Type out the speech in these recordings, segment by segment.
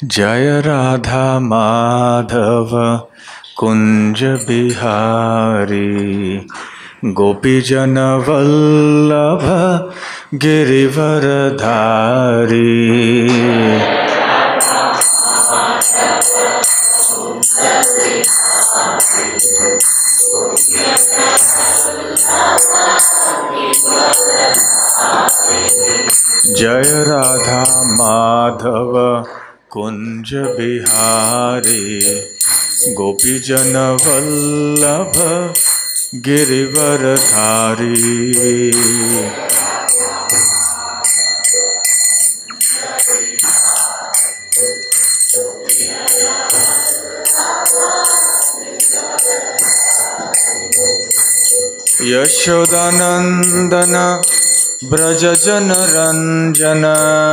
जय राधा माधव कुंज बिहारी गोपीजन वल्लभ गिरिवरधारी। जय राधा माधव कुंज बिहारी गोपीजन वल्लभ गिरिवरधारी। यशोदानंदन ब्रज जन रंजन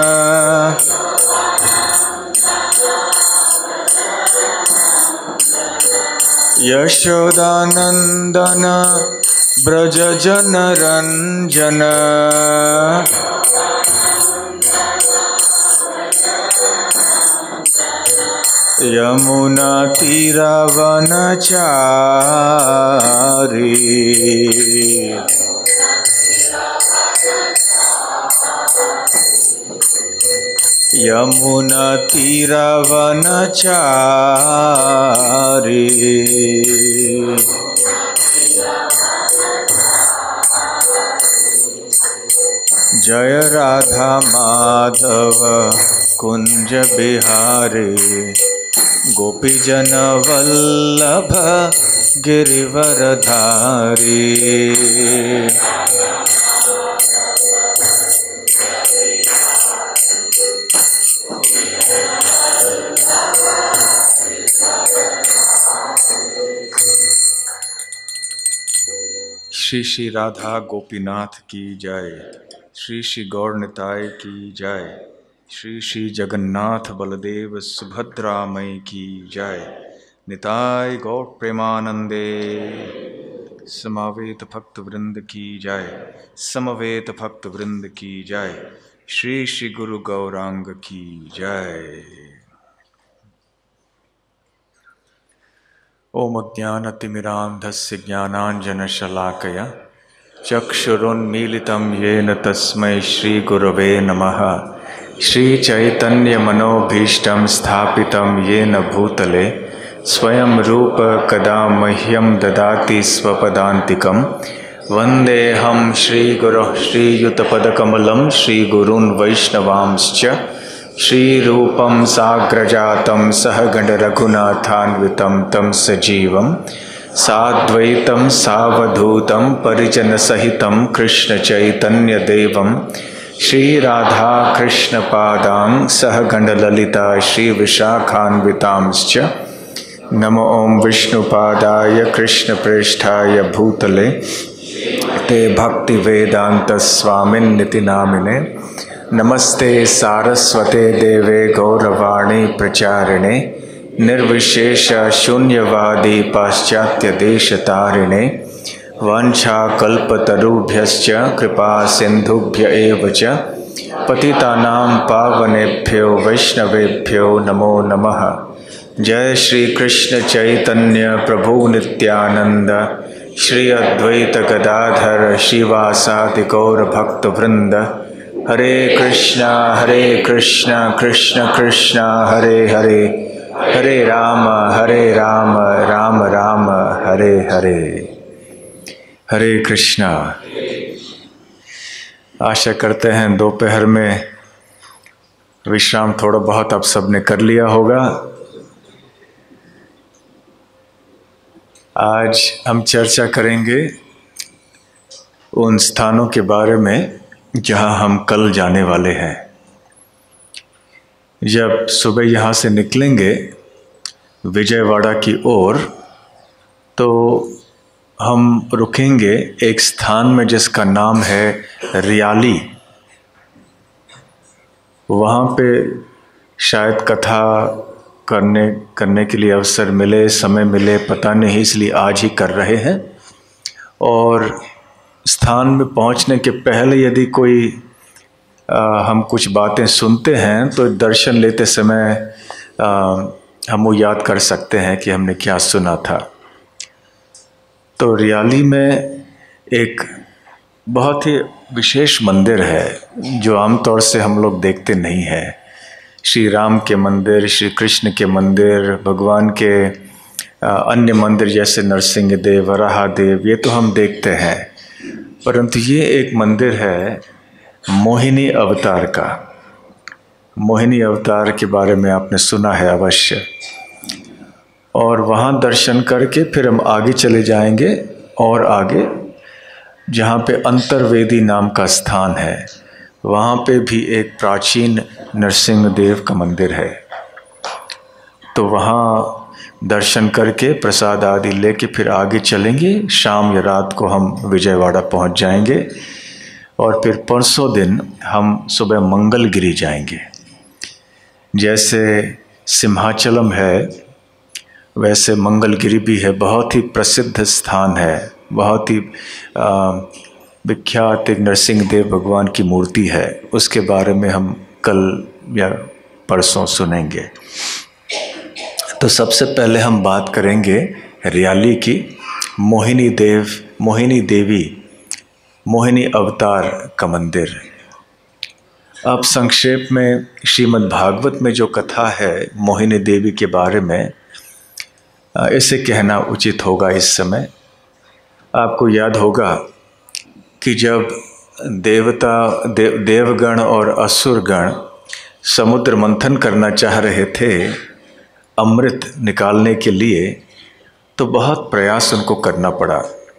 यशोदानंदन ब्रज जन रंजन यमुना तीरावनचारी। यमुना तीरावनचारी। जय राधा माधव कुंज बिहारी गोपीजन वल्लभ गिरिवरधारी। श्री श्री राधा गोपीनाथ की जय। श्री श्री गौर निताय की जय। श्री श्री जगन्नाथ बलदेव सुभद्रा मई की जय। निताय गौर प्रेमानंदे। समावेत भक्त वृंद की जय। समवेत भक्त वृंद की जय। श्री श्री गुरु गौरांग की जय। ओम अज्ञानतिमिरान्धस्य ज्ञानाञ्जनशलाकया चक्षुरुन्मीलितं येन तस्मै श्रीगुरवे नमः। श्रीचैतन्यमनोभीष्टं स्थापितं येन भूतले स्वयं रूप कदा मह्यं ददाति स्वपदान्तिकं। वन्देऽहं श्रीगुरोः श्रीयुतपदकमलं श्रीगुरून् वैष्णवांश्च श्रीरूपं साग्रजातं सहगणरघुनाथान्वितं तं सजीवं साद्वैतं सावधूतं परिजनसहितं कृष्णचैतन्यदेवं श्रीराधाकृष्णपादां सहगणललिता श्रीविशाखान्वितांश्च। नमो ॐ विष्णुपादाय कृष्णप्रेष्ठाय भूतले ते भक्तिवेदान्तस्वामिन्निति नामिने। नमस्ते सारस्वते देवे गौरवाणी प्रचारिणे निर्विशेष शून्यवादी पाश्चात्य देशतारिणे। वाञ्छाकल्पतरुभ्यश्च कृपा सिन्धुभ्य एव च पतितानां पावनेभ्यो वैष्णवेभ्यो नमो नमः। जय श्री कृष्ण चैतन्य प्रभु नित्यानंद श्री अद्वैत गदाधर श्रीवासादि गौर भक्त वृंद। हरे कृष्णा कृष्ण कृष्ण हरे हरे, हरे राम राम राम हरे हरे। हरे कृष्णा। आशा करते हैं दोपहर में विश्राम थोड़ा बहुत आप सबने कर लिया होगा। आज हम चर्चा करेंगे उन स्थानों के बारे में जहां हम कल जाने वाले हैं। जब सुबह यहाँ से निकलेंगे विजयवाड़ा की ओर तो हम रुकेंगे एक स्थान में जिसका नाम है रियाली। वहाँ पे शायद कथा करने के लिए अवसर मिले, समय मिले, पता नहीं, इसलिए आज ही कर रहे हैं। और स्थान में पहुंचने के पहले यदि कोई हम कुछ बातें सुनते हैं तो दर्शन लेते समय हम वो याद कर सकते हैं कि हमने क्या सुना था। तो रियाली में एक बहुत ही विशेष मंदिर है जो आमतौर से हम लोग देखते नहीं हैं। श्री राम के मंदिर, श्री कृष्ण के मंदिर, भगवान के अन्य मंदिर जैसे नरसिंह देव, वराह देव, ये तो हम देखते हैं, परंतु ये एक मंदिर है मोहिनी अवतार का। मोहिनी अवतार के बारे में आपने सुना है अवश्य। और वहाँ दर्शन करके फिर हम आगे चले जाएंगे और आगे जहाँ पे अंतर्वेदी नाम का स्थान है, वहाँ पे भी एक प्राचीन नरसिंह देव का मंदिर है। तो वहाँ दर्शन करके प्रसाद आदि लेके फिर आगे चलेंगे। शाम या रात को हम विजयवाड़ा पहुँच जाएंगे और फिर परसों दिन हम सुबह मंगलगिरी जाएंगे। जैसे सिंहाचलम है वैसे मंगलगिरी भी है, बहुत ही प्रसिद्ध स्थान है, बहुत ही विख्यात एक नरसिंह देव भगवान की मूर्ति है। उसके बारे में हम कल या परसों सुनेंगे। तो सबसे पहले हम बात करेंगे रियाली की, मोहिनी देवी, मोहिनी अवतार का मंदिर। अब संक्षेप में श्रीमद् भागवत में जो कथा है मोहिनी देवी के बारे में, इसे कहना उचित होगा इस समय। आपको याद होगा कि जब देवगण और असुरगण समुद्र मंथन करना चाह रहे थे अमृत निकालने के लिए, तो बहुत प्रयास उनको करना पड़ा।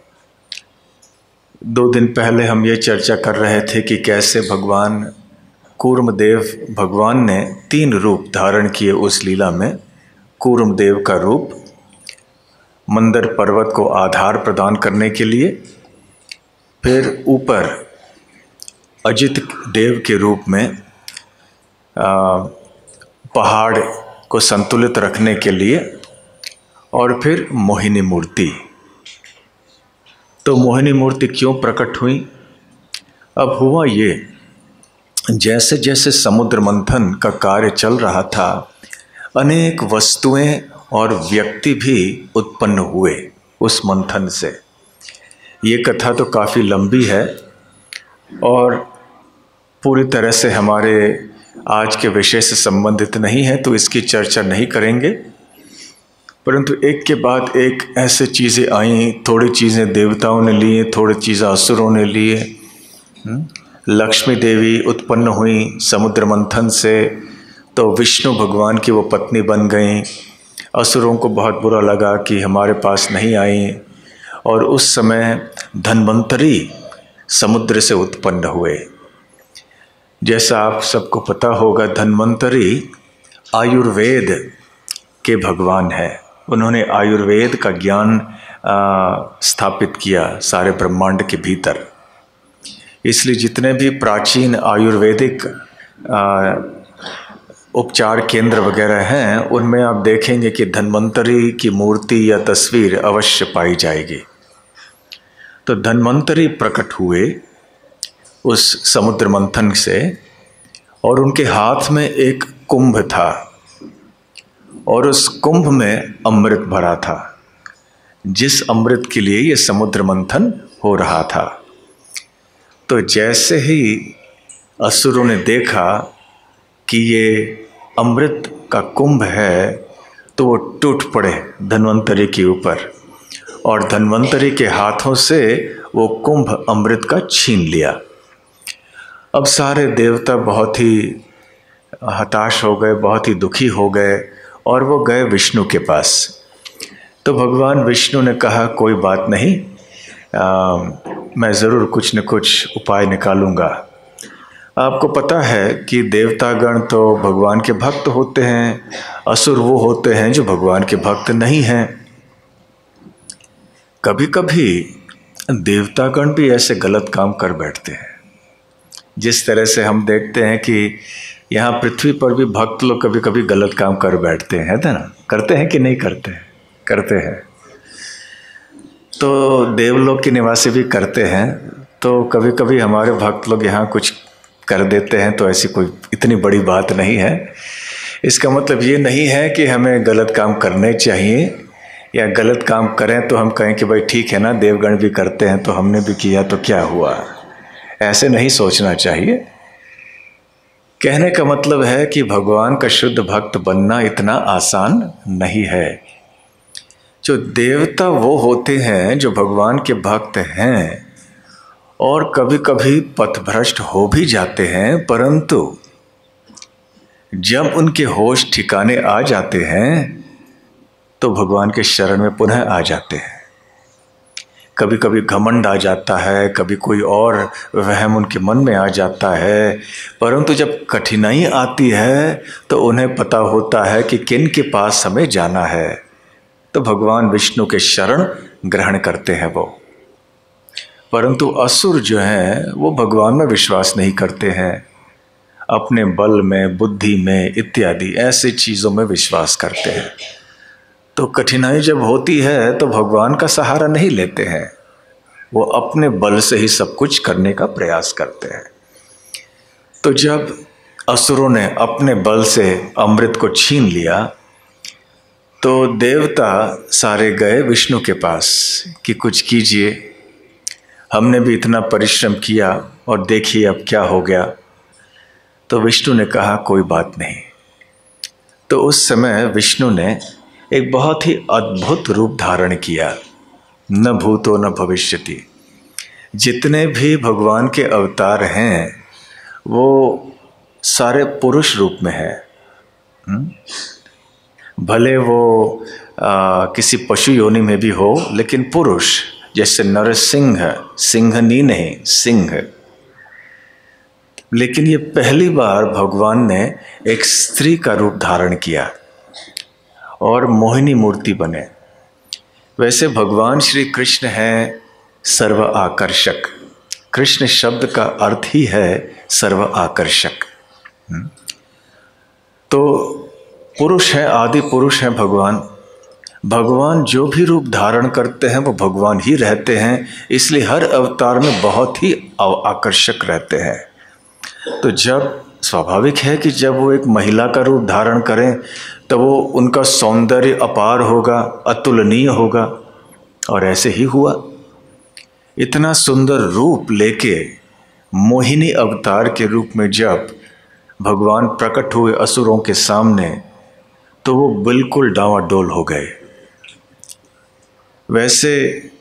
2 दिन पहले हम ये चर्चा कर रहे थे कि कैसे भगवान कूर्मदेव भगवान ने 3 रूप धारण किए उस लीला में। कूर्मदेव का रूप मंदर पर्वत को आधार प्रदान करने के लिए, फिर ऊपर अजित देव के रूप में पहाड़ को संतुलित रखने के लिए, और फिर मोहिनी मूर्ति। तो मोहिनी मूर्ति क्यों प्रकट हुई? अब हुआ ये, जैसे जैसे समुद्र मंथन का कार्य चल रहा था, अनेक वस्तुएं और व्यक्ति भी उत्पन्न हुए उस मंथन से। ये कथा तो काफ़ी लंबी है और पूरी तरह से हमारे आज के विषय से संबंधित नहीं है, तो इसकी चर्चा नहीं करेंगे। परंतु एक के बाद एक ऐसे चीज़ें आई, थोड़ी चीज़ें देवताओं ने लिए, थोड़ी चीज़ें असुरों ने लिए। लक्ष्मी देवी उत्पन्न हुई समुद्र मंथन से, तो विष्णु भगवान की वो पत्नी बन गई। असुरों को बहुत बुरा लगा कि हमारे पास नहीं आई, और उस समय धन्वंतरी समुद्र से उत्पन्न हुए। जैसा आप सबको पता होगा, धन्वंतरी आयुर्वेद के भगवान है। उन्होंने आयुर्वेद का ज्ञान स्थापित किया सारे ब्रह्मांड के भीतर। इसलिए जितने भी प्राचीन आयुर्वेदिक उपचार केंद्र वगैरह हैं, उनमें आप देखेंगे कि धन्वंतरी की मूर्ति या तस्वीर अवश्य पाई जाएगी। तो धन्वंतरी प्रकट हुए उस समुद्र मंथन से, और उनके हाथ में एक कुंभ था, और उस कुंभ में अमृत भरा था, जिस अमृत के लिए ये समुद्र मंथन हो रहा था। तो जैसे ही असुरों ने देखा कि ये अमृत का कुंभ है, तो वो टूट पड़े धन्वंतरी के ऊपर, और धन्वंतरी के हाथों से वो कुंभ अमृत का छीन लिया। अब सारे देवता बहुत ही हताश हो गए, बहुत ही दुखी हो गए, और वो गए विष्णु के पास। तो भगवान विष्णु ने कहा, कोई बात नहीं, मैं ज़रूर कुछ न कुछ उपाय निकालूंगा। आपको पता है कि देवतागण तो भगवान के भक्त होते हैं, असुर वो होते हैं जो भगवान के भक्त नहीं हैं। कभी कभी देवतागण भी ऐसे गलत काम कर बैठते हैं। जिस तरह से हम देखते हैं कि यहाँ पृथ्वी पर भी भक्त लोग कभी कभी गलत काम कर बैठते हैं, है ना? करते हैं कि नहीं करते हैं? करते हैं। तो देवलोक के निवासी भी करते हैं। तो कभी कभी हमारे भक्त लोग यहाँ कुछ कर देते हैं, तो ऐसी कोई इतनी बड़ी बात नहीं है। इसका मतलब ये नहीं है कि हमें गलत काम करने चाहिए, या गलत काम करें तो हम कहें कि भाई ठीक है ना, देवगण भी करते हैं तो हमने भी किया तो क्या हुआ। ऐसे नहीं सोचना चाहिए। कहने का मतलब है कि भगवान का शुद्ध भक्त बनना इतना आसान नहीं है। जो देवता वो होते हैं जो भगवान के भक्त हैं और कभी कभी पथभ्रष्ट हो भी जाते हैं, परंतु जब उनके होश ठिकाने आ जाते हैं तो भगवान के शरण में पुनः आ जाते हैं। कभी कभी घमंड आ जाता है, कभी कोई और वहम उनके मन में आ जाता है, परंतु जब कठिनाई आती है तो उन्हें पता होता है कि किन के पास हमें जाना है, तो भगवान विष्णु के शरण ग्रहण करते हैं वो। परंतु असुर जो हैं वो भगवान में विश्वास नहीं करते हैं, अपने बल में, बुद्धि में इत्यादि ऐसी चीज़ों में विश्वास करते हैं। तो कठिनाई जब होती है तो भगवान का सहारा नहीं लेते हैं, वो अपने बल से ही सब कुछ करने का प्रयास करते हैं। तो जब असुरों ने अपने बल से अमृत को छीन लिया तो देवता सारे गए विष्णु के पास कि कुछ कीजिए, हमने भी इतना परिश्रम किया और देखिए अब क्या हो गया। तो विष्णु ने कहा कोई बात नहीं। तो उस समय विष्णु ने एक बहुत ही अद्भुत रूप धारण किया, न भूतो न भविष्यति। जितने भी भगवान के अवतार हैं वो सारे पुरुष रूप में हैं। भले वो किसी पशु योनि में भी हो, लेकिन पुरुष, जैसे नरसिंह, सिंहनी नहीं, सिंह। लेकिन ये पहली बार भगवान ने एक स्त्री का रूप धारण किया और मोहिनी मूर्ति बने। वैसे भगवान श्री कृष्ण हैं सर्व आकर्षक। कृष्ण शब्द का अर्थ ही है सर्व आकर्षक। तो पुरुष है, आदि पुरुष हैं भगवान। भगवान जो भी रूप धारण करते हैं वो भगवान ही रहते हैं, इसलिए हर अवतार में बहुत ही आकर्षक रहते हैं। तो जब स्वाभाविक है कि जब वो एक महिला का रूप धारण करें तो वो उनका सौंदर्य अपार होगा, अतुलनीय होगा, और ऐसे ही हुआ। इतना सुंदर रूप लेके मोहिनी अवतार के रूप में जब भगवान प्रकट हुए असुरों के सामने तो वो बिल्कुल डावाडोल हो गए। वैसे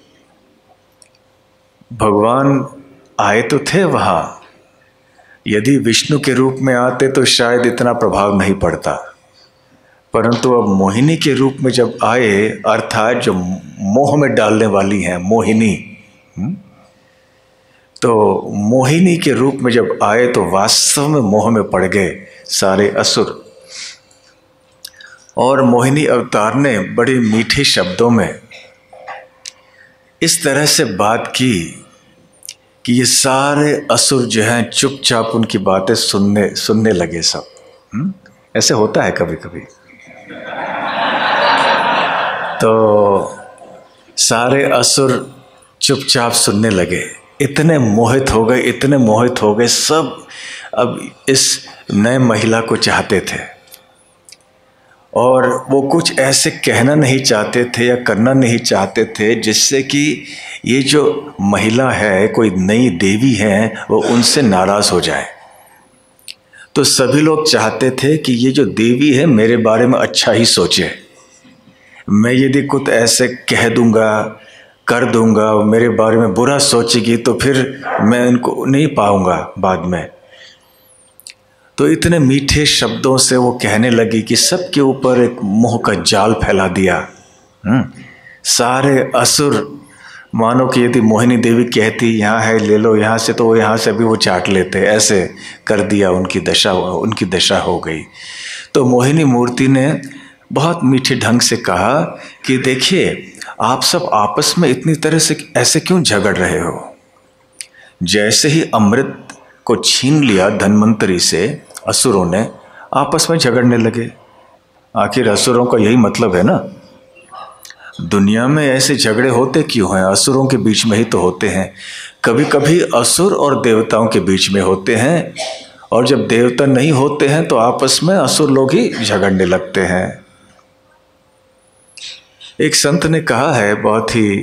भगवान आए तो थे वहाँ, यदि विष्णु के रूप में आते तो शायद इतना प्रभाव नहीं पड़ता, परंतु अब मोहिनी के रूप में जब आए, अर्थात जो मोह में डालने वाली हैं मोहिनी, तो मोहिनी के रूप में जब आए तो वास्तव में मोह में पड़ गए सारे असुर। और मोहिनी अवतार ने बड़े मीठे शब्दों में इस तरह से बात की कि ये सारे असुर जो हैं चुपचाप उनकी बातें सुनने लगे सब। ऐसे होता है कभी कभी। तो सारे असुर चुपचाप सुनने लगे, इतने मोहित हो गए, इतने मोहित हो गए सब। अब इस नए महिला को चाहते थे और वो कुछ ऐसे कहना नहीं चाहते थे या करना नहीं चाहते थे जिससे कि ये जो महिला है, कोई नई देवी है, वो उनसे नाराज़ हो जाए। तो सभी लोग चाहते थे कि ये जो देवी है मेरे बारे में अच्छा ही सोचे। मैं यदि कुछ ऐसे कह दूंगा, कर दूंगा, मेरे बारे में बुरा सोचेगी तो फिर मैं इनको नहीं पाऊंगा बाद में। तो इतने मीठे शब्दों से वो कहने लगी कि सबके ऊपर एक मोह का जाल फैला दिया। सारे असुर, मानो कि यदि मोहिनी देवी कहती यहाँ है ले लो यहाँ से, तो वो यहाँ से भी वो चाट लेते, ऐसे कर दिया। उनकी दशा हो गई। तो मोहिनी मूर्ति ने बहुत मीठे ढंग से कहा कि देखिए आप सब आपस में इतनी तरह से ऐसे क्यों झगड़ रहे हो। जैसे ही अमृत को छीन लिया धन्वंतरी से, असुरों ने आपस में झगड़ने लगे। आखिर असुरों का यही मतलब है ना। दुनिया में ऐसे झगड़े होते क्यों हैं? असुरों के बीच में ही तो होते हैं। कभी कभी असुर और देवताओं के बीच में होते हैं और जब देवता नहीं होते हैं तो आपस में असुर लोग ही झगड़ने लगते हैं। एक संत ने कहा है, बहुत ही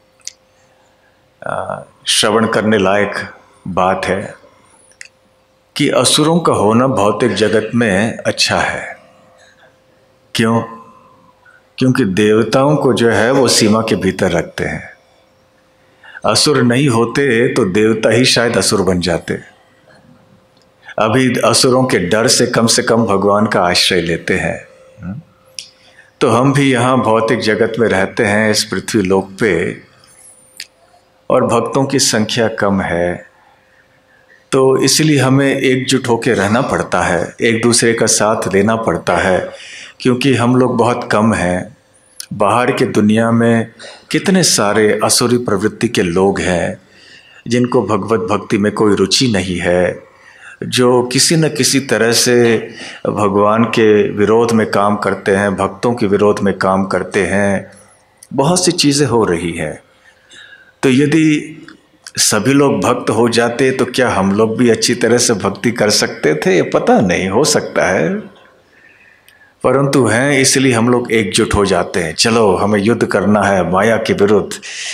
श्रवण करने लायक बात है, कि असुरों का होना भौतिक जगत में अच्छा है। क्यों? क्योंकि देवताओं को जो है वो सीमा के भीतर रखते हैं। असुर नहीं होते तो देवता ही शायद असुर बन जाते। अभी असुरों के डर से कम भगवान का आश्रय लेते हैं। तो हम भी यहाँ भौतिक जगत में रहते हैं, इस पृथ्वी लोक पे, और भक्तों की संख्या कम है, तो इसलिए हमें एकजुट होकर रहना पड़ता है, एक दूसरे का साथ लेना पड़ता है, क्योंकि हम लोग बहुत कम हैं। बाहर के दुनिया में कितने सारे असुरी प्रवृत्ति के लोग हैं जिनको भगवत भक्ति में कोई रुचि नहीं है, जो किसी न किसी तरह से भगवान के विरोध में काम करते हैं, भक्तों के विरोध में काम करते हैं। बहुत सी चीज़ें हो रही हैं। तो यदि सभी लोग भक्त हो जाते तो क्या हम लोग भी अच्छी तरह से भक्ति कर सकते थे? ये पता नहीं, हो सकता है, परंतु हैं इसलिए हम लोग एकजुट हो जाते हैं। चलो हमें युद्ध करना है माया के विरुद्ध।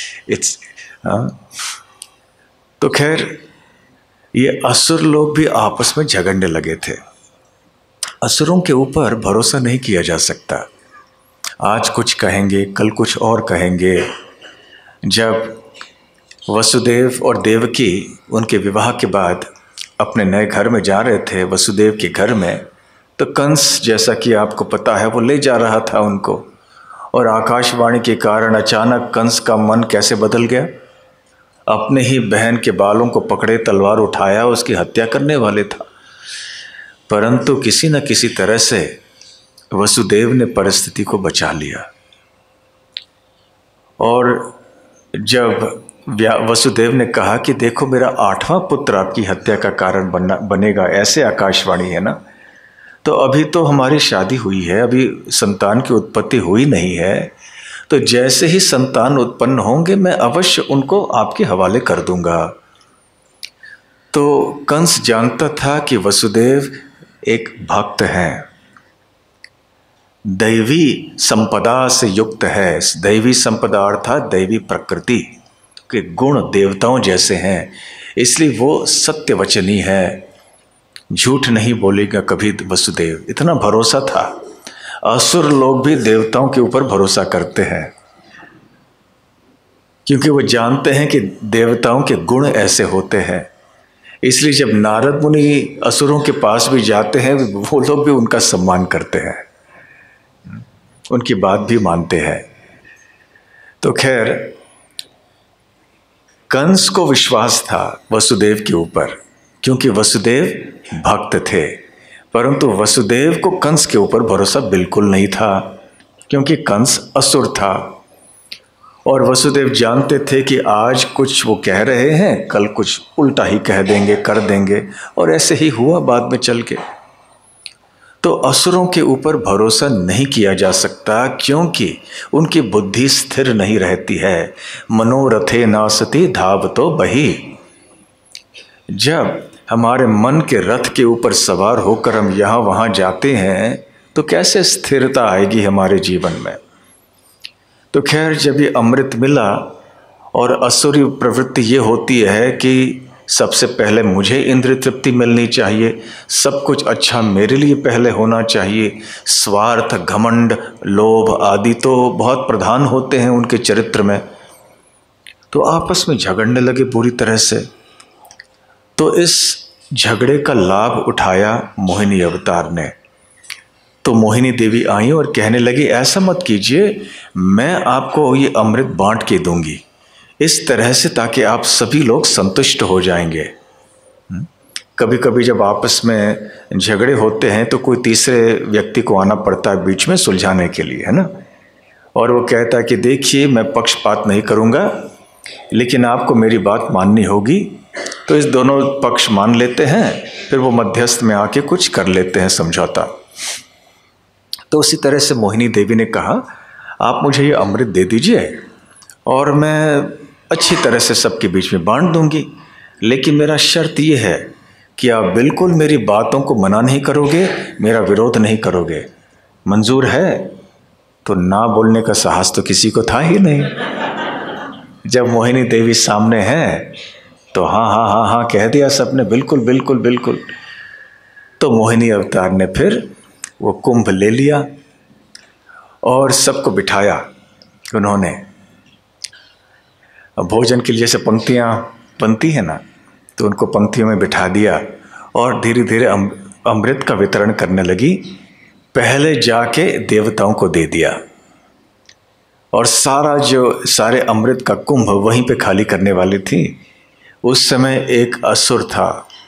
तो खैर, ये असुर लोग भी आपस में झगड़ने लगे थे। असुरों के ऊपर भरोसा नहीं किया जा सकता। आज कुछ कहेंगे, कल कुछ और कहेंगे। जब वसुदेव और देवकी उनके विवाह के बाद अपने नए घर में जा रहे थे, वसुदेव के घर में, तो कंस, जैसा कि आपको पता है, वो ले जा रहा था उनको, और आकाशवाणी के कारण अचानक कंस का मन कैसे बदल गया। अपने ही बहन के बालों को पकड़े तलवार उठाया, उसकी हत्या करने वाले था। परंतु किसी न किसी तरह से वसुदेव ने परिस्थिति को बचा लिया। और जब वसुदेव ने कहा कि देखो मेरा 8वां पुत्र आपकी हत्या का कारण बनेगा, ऐसे आकाशवाणी है ना, तो अभी तो हमारी शादी हुई है, अभी संतान की उत्पत्ति हुई नहीं है, तो जैसे ही संतान उत्पन्न होंगे मैं अवश्य उनको आपके हवाले कर दूंगा। तो कंस जानता था कि वसुदेव एक भक्त हैं, दैवी संपदा से युक्त है। दैवी संपदा अर्थात दैवी प्रकृति के गुण देवताओं जैसे हैं, इसलिए वो सत्य वचनी है, झूठ नहीं बोलेगा कभी वसुदेव। इतना भरोसा था। असुर लोग भी देवताओं के ऊपर भरोसा करते हैं, क्योंकि वो जानते हैं कि देवताओं के गुण ऐसे होते हैं। इसलिए जब नारद मुनि असुरों के पास भी जाते हैं, वो लोग भी उनका सम्मान करते हैं, उनकी बात भी मानते हैं। तो खैर, कंस को विश्वास था वसुदेव के ऊपर, क्योंकि वसुदेव भक्त थे, परंतु वसुदेव को कंस के ऊपर भरोसा बिल्कुल नहीं था, क्योंकि कंस असुर था। और वसुदेव जानते थे कि आज कुछ वो कह रहे हैं, कल कुछ उल्टा ही कह देंगे, कर देंगे, और ऐसे ही हुआ बाद में चल के। तो असुरों के ऊपर भरोसा नहीं किया जा सकता, क्योंकि उनकी बुद्धि स्थिर नहीं रहती है। मनोरथे नासती धावतो बही। जब हमारे मन के रथ के ऊपर सवार होकर हम यहाँ वहाँ जाते हैं, तो कैसे स्थिरता आएगी हमारे जीवन में। तो खैर, जब ये अमृत मिला, और असुरी प्रवृत्ति ये होती है कि सबसे पहले मुझे इंद्रिय तृप्ति मिलनी चाहिए, सब कुछ अच्छा मेरे लिए पहले होना चाहिए। स्वार्थ, घमंड, लोभ आदि तो बहुत प्रधान होते हैं उनके चरित्र में। तो आपस में झगड़ने लगे पूरी तरह से। तो इस झगड़े का लाभ उठाया मोहिनी अवतार ने। तो मोहिनी देवी आई और कहने लगी, ऐसा मत कीजिए, मैं आपको ये अमृत बांट के दूंगी, इस तरह से, ताकि आप सभी लोग संतुष्ट हो जाएंगे। कभी कभी जब आपस में झगड़े होते हैं तो कोई तीसरे व्यक्ति को आना पड़ता है बीच में सुलझाने के लिए, है ना। और वो कहता है कि देखिए, मैं पक्षपात नहीं करूँगा, लेकिन आपको मेरी बात माननी होगी। तो इस दोनों पक्ष मान लेते हैं, फिर वो मध्यस्थ में आके कुछ कर लेते हैं समझौता। तो उसी तरह से मोहिनी देवी ने कहा, आप मुझे ये अमृत दे दीजिए और मैं अच्छी तरह से सबके बीच में बांट दूंगी, लेकिन मेरा शर्त ये है कि आप बिल्कुल मेरी बातों को मना नहीं करोगे, मेरा विरोध नहीं करोगे, मंजूर है? तो ना बोलने का साहस तो किसी को था ही नहीं। जब मोहिनी देवी सामने है तो हाँ हाँ हाँ हाँ कह दिया सबने, बिल्कुल बिल्कुल बिल्कुल। तो मोहिनी अवतार ने फिर वो कुंभ ले लिया और सबको बिठाया उन्होंने। भोजन के लिए जैसे पंक्तियाँ बनती है ना, तो उनको पंक्तियों में बिठा दिया और धीरे धीरे अमृत का वितरण करने लगी। पहले जाके देवताओं को दे दिया और सारे अमृत का कुंभ वहीं पे खाली करने वाली थी। उस समय एक असुर था,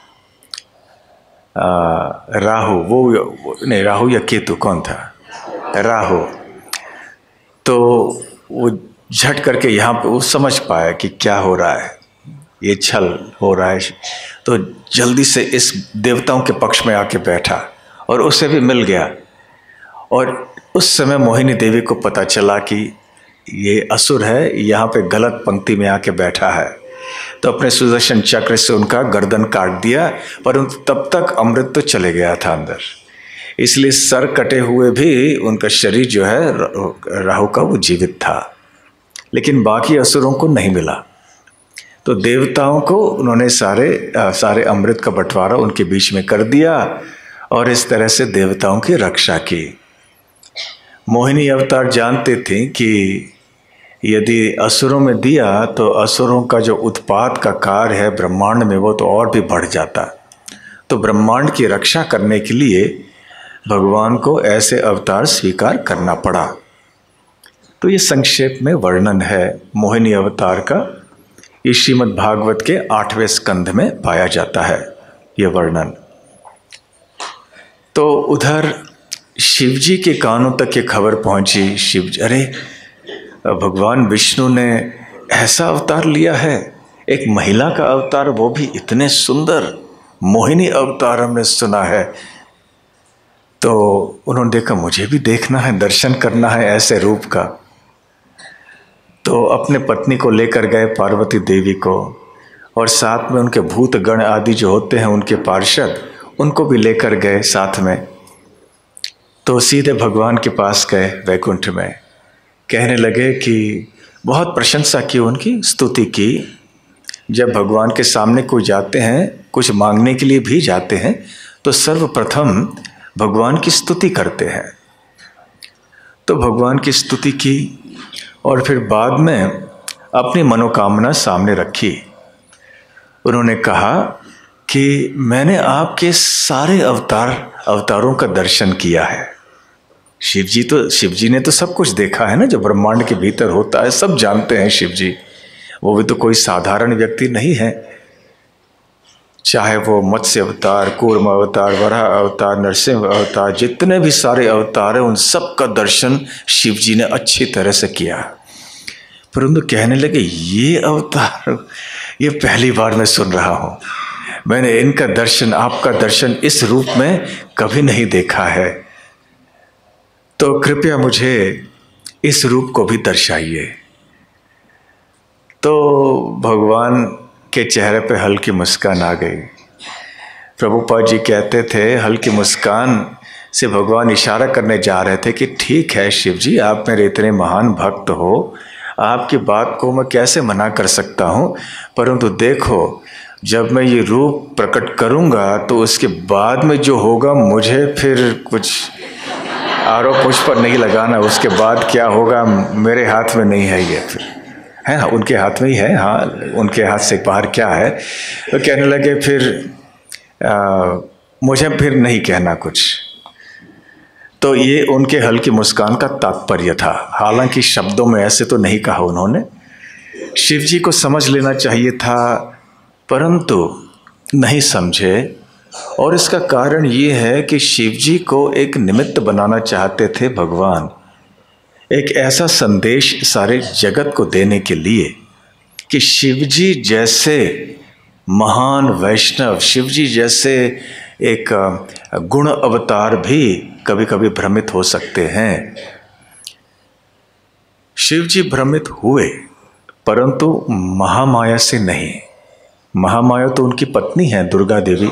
राहु, वो नहीं, राहु या केतु, कौन था? राहु। तो वो झट करके यहाँ पे वो समझ पाया कि क्या हो रहा है, ये छल हो रहा है, तो जल्दी से इस देवताओं के पक्ष में आके बैठा और उसे भी मिल गया। और उस समय मोहिनी देवी को पता चला कि ये असुर है, यहाँ पे गलत पंक्ति में आके बैठा है, तो अपने सुदर्शन चक्र से उनका गर्दन काट दिया। परंतु तब तक अमृत तो चले गया था अंदर, इसलिए सर कटे हुए भी उनका शरीर जो है राहु का वो जीवित था, लेकिन बाकी असुरों को नहीं मिला। तो देवताओं को उन्होंने सारे अमृत का बंटवारा उनके बीच में कर दिया और इस तरह से देवताओं की रक्षा की। मोहिनी अवतार जानते थे कि यदि असुरों में दिया तो असुरों का जो उत्पात का कार्य है ब्रह्मांड में वो तो और भी बढ़ जाता। तो ब्रह्मांड की रक्षा करने के लिए भगवान को ऐसे अवतार स्वीकार करना पड़ा। तो ये संक्षेप में वर्णन है मोहिनी अवतार का। ये श्रीमद् भागवत के 8वें स्कंध में पाया जाता है ये वर्णन। तो उधर शिवजी के कानों तक ये खबर पहुंची। शिवजी, अरे भगवान विष्णु ने ऐसा अवतार लिया है, एक महिला का अवतार, वो भी इतने सुंदर, मोहिनी अवतार हमने सुना है। तो उन्होंने देखा मुझे भी देखना है, दर्शन करना है ऐसे रूप का। तो अपने पत्नी को लेकर गए, पार्वती देवी को, और साथ में उनके भूत गण आदि जो होते हैं उनके पार्षद, उनको भी लेकर गए साथ में। तो सीधे भगवान के पास गए वैकुंठ में, कहने लगे कि बहुत प्रशंसा की, उनकी स्तुति की। जब भगवान के सामने कोई जाते हैं, कुछ मांगने के लिए भी जाते हैं, तो सर्वप्रथम भगवान की स्तुति करते हैं। तो भगवान की स्तुति की और फिर बाद में अपनी मनोकामना सामने रखी। उन्होंने कहा कि मैंने आपके सारे अवतारों का दर्शन किया है। शिवजी ने तो सब कुछ देखा है ना, जो ब्रह्मांड के भीतर होता है सब जानते हैं शिवजी। वो भी तो कोई साधारण व्यक्ति नहीं है। चाहे वो मत्स्य अवतार, कूर्म अवतार, वराह अवतार, नरसिंह अवतार, जितने भी सारे अवतार हैं उन सब का दर्शन शिवजी ने अच्छी तरह से किया। परंतु कहने लगे ये अवतार ये पहली बार मैं सुन रहा हूँ, मैंने इनका दर्शन, आपका दर्शन इस रूप में कभी नहीं देखा है, तो कृपया मुझे इस रूप को भी दर्शाइए। तो भगवान के चेहरे पे हल्की मुस्कान आ गई। प्रभुपाद जी कहते थे हल्की मुस्कान से भगवान इशारा करने जा रहे थे कि ठीक है शिव जी, आप मेरे इतने महान भक्त हो, आपकी बात को मैं कैसे मना कर सकता हूँ, परंतु देखो जब मैं ये रूप प्रकट करूँगा तो उसके बाद में जो होगा, मुझे फिर कुछ आरोप मुझ पर नहीं लगाना, उसके बाद क्या होगा मेरे हाथ में नहीं है। ये फिर है ना, उनके हाथ में ही है। हाँ, उनके हाथ से बाहर क्या है। तो कहने लगे फिर मुझे फिर नहीं कहना कुछ। तो ये उनके हल्की मुस्कान का तात्पर्य था, हालांकि शब्दों में ऐसे तो नहीं कहा उन्होंने। शिव जी को समझ लेना चाहिए था, परंतु नहीं समझे। और इसका कारण ये है कि शिव जी को एक निमित्त बनाना चाहते थे भगवान, एक ऐसा संदेश सारे जगत को देने के लिए कि शिव जी जैसे महान वैष्णव, शिव जी जैसे एक गुण अवतार भी कभी कभी भ्रमित हो सकते हैं। शिव जी भ्रमित हुए, परंतु महामाया से नहीं, महामाया तो उनकी पत्नी है, दुर्गा देवी।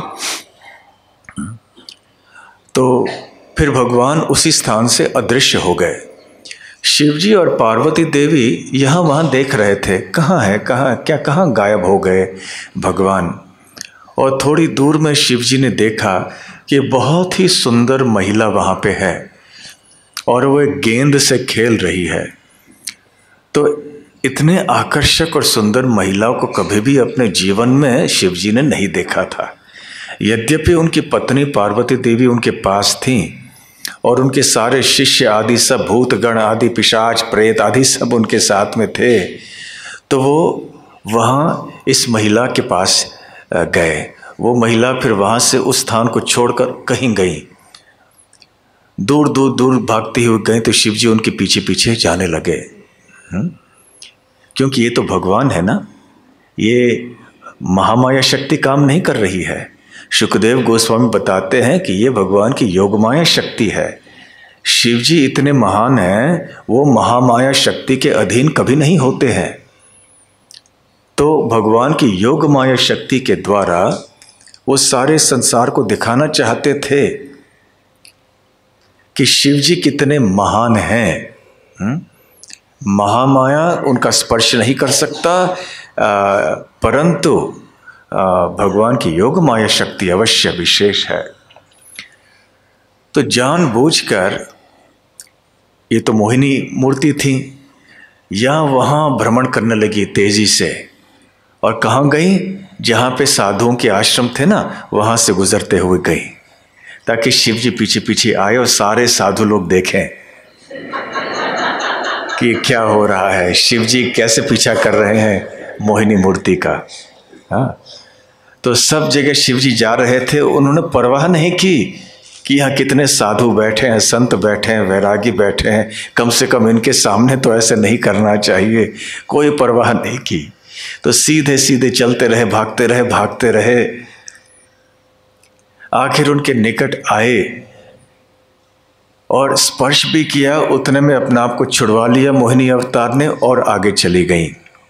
तो फिर भगवान उसी स्थान से अदृश्य हो गए। शिवजी और पार्वती देवी यहाँ वहाँ देख रहे थे, कहाँ है, कहाँ गायब हो गए भगवान। और थोड़ी दूर में शिवजी ने देखा कि बहुत ही सुंदर महिला वहाँ पे है और वो एक गेंद से खेल रही है। तो इतने आकर्षक और सुंदर महिलाओं को कभी भी अपने जीवन में शिवजी ने नहीं देखा था। यद्यपि उनकी पत्नी पार्वती देवी उनके पास थीं और उनके सारे शिष्य आदि सब, भूतगण आदि, पिशाच प्रेत आदि सब उनके साथ में थे, तो वो वहाँ इस महिला के पास गए। वो महिला फिर वहाँ से उस स्थान को छोड़कर कहीं गई, दूर दूर दूर भागती हुई गई। तो शिवजी उनके पीछे पीछे जाने लगे, क्योंकि ये तो भगवान है ना, ये महामाया शक्ति काम नहीं कर रही है। शुकदेव गोस्वामी बताते हैं कि ये भगवान की योगमाया शक्ति है। शिवजी इतने महान हैं, वो महामाया शक्ति के अधीन कभी नहीं होते हैं। तो भगवान की योगमाया शक्ति के द्वारा वो सारे संसार को दिखाना चाहते थे कि शिवजी कितने महान हैं। महामाया उनका स्पर्श नहीं कर सकता, परंतु भगवान की योग माया शक्ति अवश्य विशेष है। तो जानबूझकर, ये तो मोहिनी मूर्ति थी, या वहाँ भ्रमण करने लगी तेजी से। और कहाँ गई? जहाँ पे साधुओं के आश्रम थे ना, वहाँ से गुजरते हुए गई, ताकि शिव जी पीछे पीछे आए और सारे साधु लोग देखें कि क्या हो रहा है, शिव जी कैसे पीछा कर रहे हैं मोहिनी मूर्ति का। हाँ, तो सब जगह शिव जी जा रहे थे, उन्होंने परवाह नहीं की कि यहाँ कितने साधु बैठे हैं, संत बैठे हैं, वैरागी बैठे हैं, कम से कम इनके सामने तो ऐसे नहीं करना चाहिए। कोई परवाह नहीं की, तो सीधे सीधे चलते रहे, भागते रहे। आखिर उनके निकट आए और स्पर्श भी किया, उतने में अपने आप को छुड़वा लिया मोहिनी अवतार ने और आगे चली गई।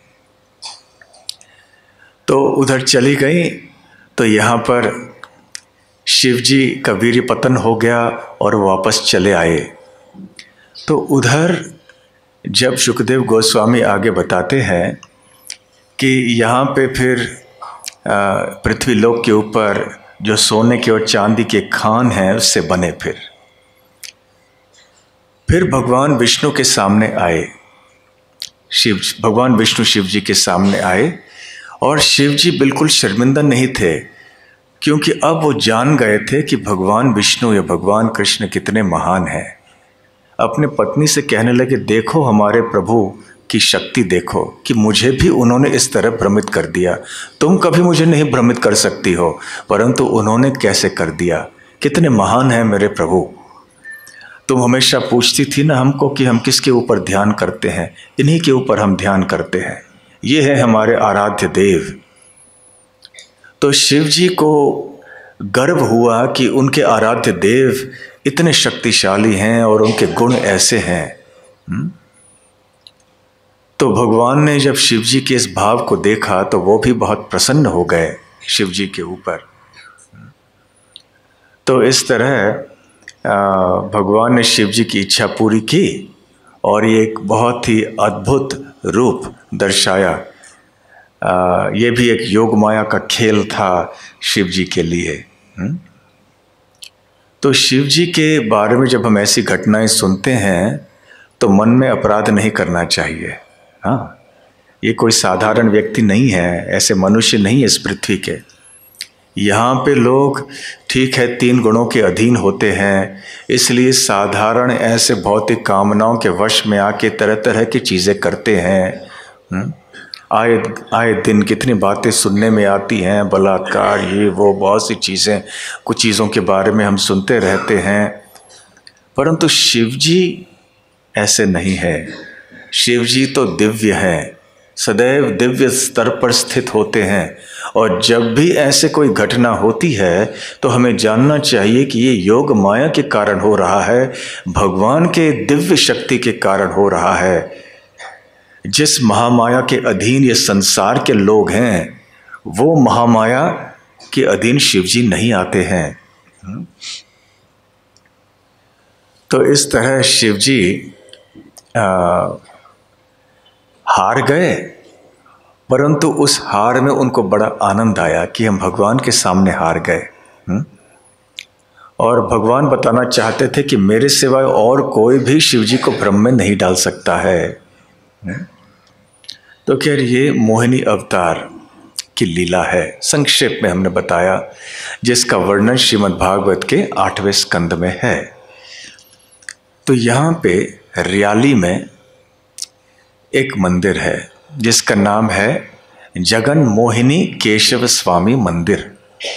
तो उधर चली गई तो यहाँ पर शिव जी का वीर्य पतन हो गया और वापस चले आए। तो उधर जब शुकदेव गोस्वामी आगे बताते हैं कि यहाँ पे फिर पृथ्वी लोक के ऊपर जो सोने के और चांदी के खान हैं उससे बने, फिर भगवान विष्णु के सामने आए। भगवान विष्णु शिव जी के सामने आए और शिव जी बिल्कुल शर्मिंदा नहीं थे, क्योंकि अब वो जान गए थे कि भगवान विष्णु या भगवान कृष्ण कितने महान हैं। अपने पत्नी से कहने लगे, देखो हमारे प्रभु की शक्ति देखो, कि मुझे भी उन्होंने इस तरह भ्रमित कर दिया। तुम कभी मुझे नहीं भ्रमित कर सकती हो, परंतु उन्होंने कैसे कर दिया। कितने महान हैं मेरे प्रभु। तुम हमेशा पूछती थी ना हमको कि हम किसके ऊपर ध्यान करते हैं, इन्हीं के ऊपर हम ध्यान करते हैं, ये है हमारे आराध्य देव। तो शिव जी को गर्व हुआ कि उनके आराध्य देव इतने शक्तिशाली हैं और उनके गुण ऐसे हैं। तो भगवान ने जब शिव जी के इस भाव को देखा तो वो भी बहुत प्रसन्न हो गए शिव जी के ऊपर। तो इस तरह भगवान ने शिव जी की इच्छा पूरी की और ये एक बहुत ही अद्भुत रूप दर्शाया। ये भी एक योग माया का खेल था शिव जी के लिए। तो शिव जी के बारे में जब हम ऐसी घटनाएं सुनते हैं तो मन में अपराध नहीं करना चाहिए। हाँ, ये कोई साधारण व्यक्ति नहीं है, ऐसे मनुष्य नहीं है इस पृथ्वी के। यहाँ पे लोग ठीक है 3 गुणों के अधीन होते हैं, इसलिए साधारण ऐसे भौतिक कामनाओं के वश में आके तरह तरह की चीज़ें करते हैं। आए दिन कितनी बातें सुनने में आती हैं, बलात्कार, ये वो, बहुत सी चीज़ें, कुछ चीज़ों के बारे में हम सुनते रहते हैं। परंतु शिव जी ऐसे नहीं है। शिव जी तो दिव्य हैं, सदैव दिव्य स्तर पर स्थित होते हैं। और जब भी ऐसे कोई घटना होती है तो हमें जानना चाहिए कि ये योग माया के कारण हो रहा है, भगवान के दिव्य शक्ति के कारण हो रहा है। जिस महामाया के अधीन ये संसार के लोग हैं वो महामाया के अधीन शिवजी नहीं आते हैं। तो इस तरह शिवजी हार गए, परंतु उस हार में उनको बड़ा आनंद आया कि हम भगवान के सामने हार गए। और भगवान बताना चाहते थे कि मेरे सिवाय और कोई भी शिवजी को भ्रम में नहीं डाल सकता है। तो खैर ये मोहिनी अवतार की लीला है, संक्षेप में हमने बताया, जिसका वर्णन श्रीमद् भागवत के 8वें स्कंद में है। तो यहाँ पे रियाली में एक मंदिर है जिसका नाम है जगन मोहिनी केशव स्वामी मंदिर।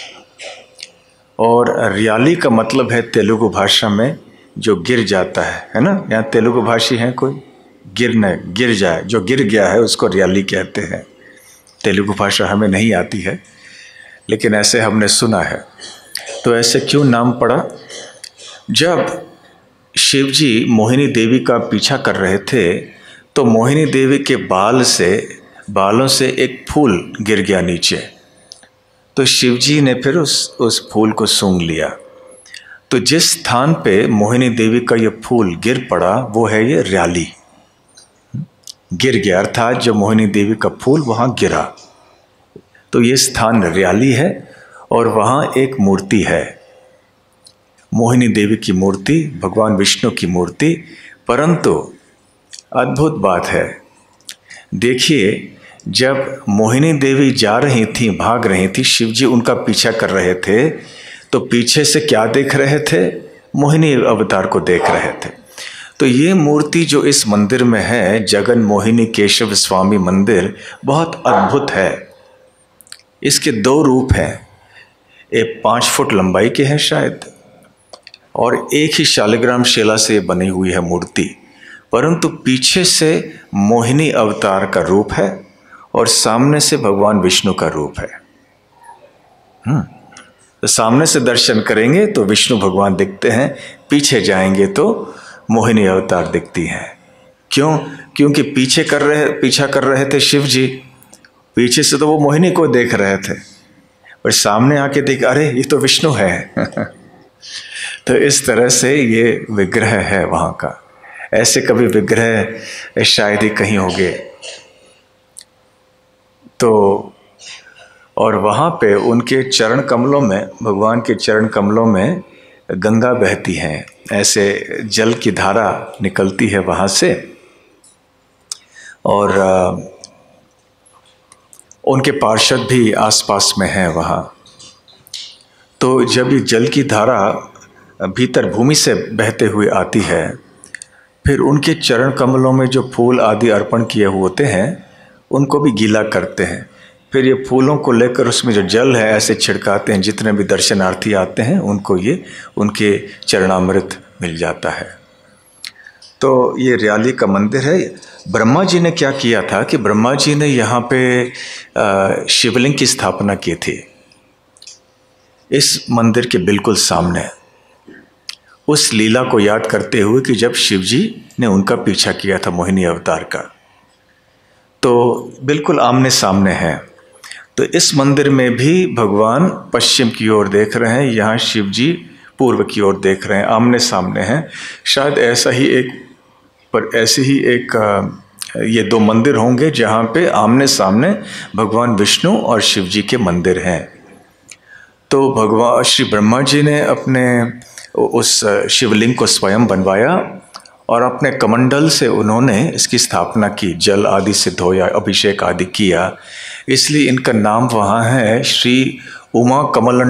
और रियाली का मतलब है तेलुगु भाषा में जो गिर जाता है ना। यहाँ तेलुगु भाषी हैं कोई? गिर जाए, जो गिर गया है उसको रियाली कहते हैं। तेलुगु भाषा हमें नहीं आती है, लेकिन ऐसे हमने सुना है। तो ऐसे क्यों नाम पड़ा? जब शिवजी मोहिनी देवी का पीछा कर रहे थे तो मोहिनी देवी के बालों से एक फूल गिर गया नीचे। तो शिवजी ने फिर उस फूल को सूंघ लिया। तो जिस स्थान पे मोहिनी देवी का ये फूल गिर पड़ा वो है ये रियाली। गिर गया अर्थात जो मोहिनी देवी का फूल वहाँ गिरा, तो ये स्थान रियाली है। और वहाँ एक मूर्ति है, मोहिनी देवी की मूर्ति, भगवान विष्णु की मूर्ति। परंतु अद्भुत बात है, देखिए जब मोहिनी देवी जा रही थी, भाग रही थी, शिवजी उनका पीछा कर रहे थे, तो पीछे से क्या देख रहे थे? मोहिनी अवतार को देख रहे थे। तो ये मूर्ति जो इस मंदिर में है, जगन मोहिनी केशव स्वामी मंदिर, बहुत अद्भुत है। इसके 2 रूप हैं, एक 5 फुट लंबाई के हैं शायद, और एक ही शालिग्राम शिला से बनी हुई है मूर्ति। परंतु पीछे से मोहिनी अवतार का रूप है और सामने से भगवान विष्णु का रूप है। तो सामने से दर्शन करेंगे तो विष्णु भगवान दिखते हैं, पीछे जाएंगे तो मोहिनी अवतार दिखती हैं। क्यों? क्योंकि पीछा कर रहे थे शिव जी, पीछे से तो वो मोहिनी को देख रहे थे, पर सामने आके देख, अरे ये तो विष्णु है। तो इस तरह से ये विग्रह है वहाँ का। ऐसे कभी विग्रह शायद ही कहीं होंगे। तो और वहाँ पे उनके चरण कमलों में, भगवान के चरण कमलों में गंगा बहती हैं, ऐसे जल की धारा निकलती है वहाँ से। और उनके पार्षद भी आसपास में हैं वहाँ। तो जब ये जल की धारा भीतर भूमि से बहते हुए आती है, फिर उनके चरण कमलों में जो फूल आदि अर्पण किए होते हैं उनको भी गीला करते हैं। फिर ये फूलों को लेकर उसमें जो जल है ऐसे छिड़काते हैं, जितने भी दर्शनार्थी आते हैं उनको ये उनके चरणामृत मिल जाता है। तो ये रियाली का मंदिर है। ब्रह्मा जी ने क्या किया था कि ब्रह्मा जी ने यहाँ पे शिवलिंग की स्थापना की थी इस मंदिर के बिल्कुल सामने, उस लीला को याद करते हुए कि जब शिवजी ने उनका पीछा किया था मोहिनी अवतार का। तो बिल्कुल आमने सामने है। तो इस मंदिर में भी भगवान पश्चिम की ओर देख रहे हैं, यहाँ शिवजी पूर्व की ओर देख रहे हैं, आमने सामने हैं। शायद ऐसा ही एक ये 2 मंदिर होंगे जहाँ पे आमने सामने भगवान विष्णु और शिवजी के मंदिर हैं। तो भगवान श्री ब्रह्मा जी ने अपने उस शिवलिंग को स्वयं बनवाया और अपने कमंडल से उन्होंने इसकी स्थापना की, जल आदि से धोया, अभिषेक आदि किया। इसलिए इनका नाम वहाँ है श्री उमा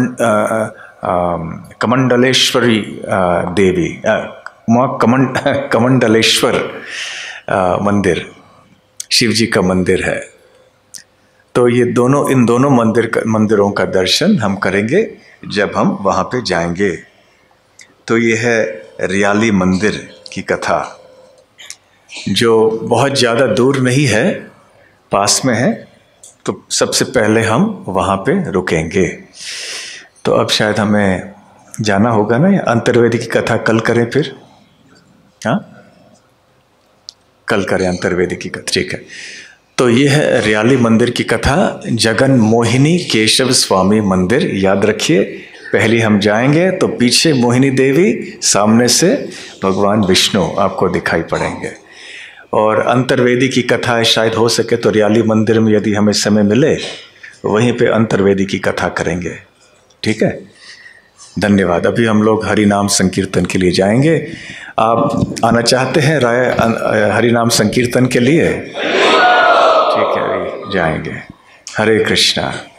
कमंडलेश्वरी देवी, उमा कमंडलेश्वर मंदिर शिव जी का मंदिर है। तो ये इन दोनों मंदिरों का दर्शन हम करेंगे जब हम वहाँ पे जाएंगे। तो ये है रियाली मंदिर की कथा, जो बहुत ज़्यादा दूर नहीं है, पास में है। तो सबसे पहले हम वहाँ पे रुकेंगे। तो अब शायद हमें जाना होगा ना, या अंतर्वेदी की कथा कल करें फिर? हाँ, कल करें अंतर्वेदी की कथा, ठीक है। तो ये है रियाली मंदिर की कथा, जगन मोहिनी केशव स्वामी मंदिर। याद रखिए, पहले हम जाएंगे तो पीछे मोहिनी देवी, सामने से भगवान विष्णु आपको दिखाई पड़ेंगे। और अंतर्वेदी की कथा है, शायद हो सके तो रियाली मंदिर में यदि हमें समय मिले वहीं पे अंतर्वेदी की कथा करेंगे। ठीक है, धन्यवाद। अभी हम लोग हरि नाम संकीर्तन के लिए जाएंगे। आप आना चाहते हैं राय हरि नाम संकीर्तन के लिए? ठीक है, अभी जाएंगे। हरे कृष्णा।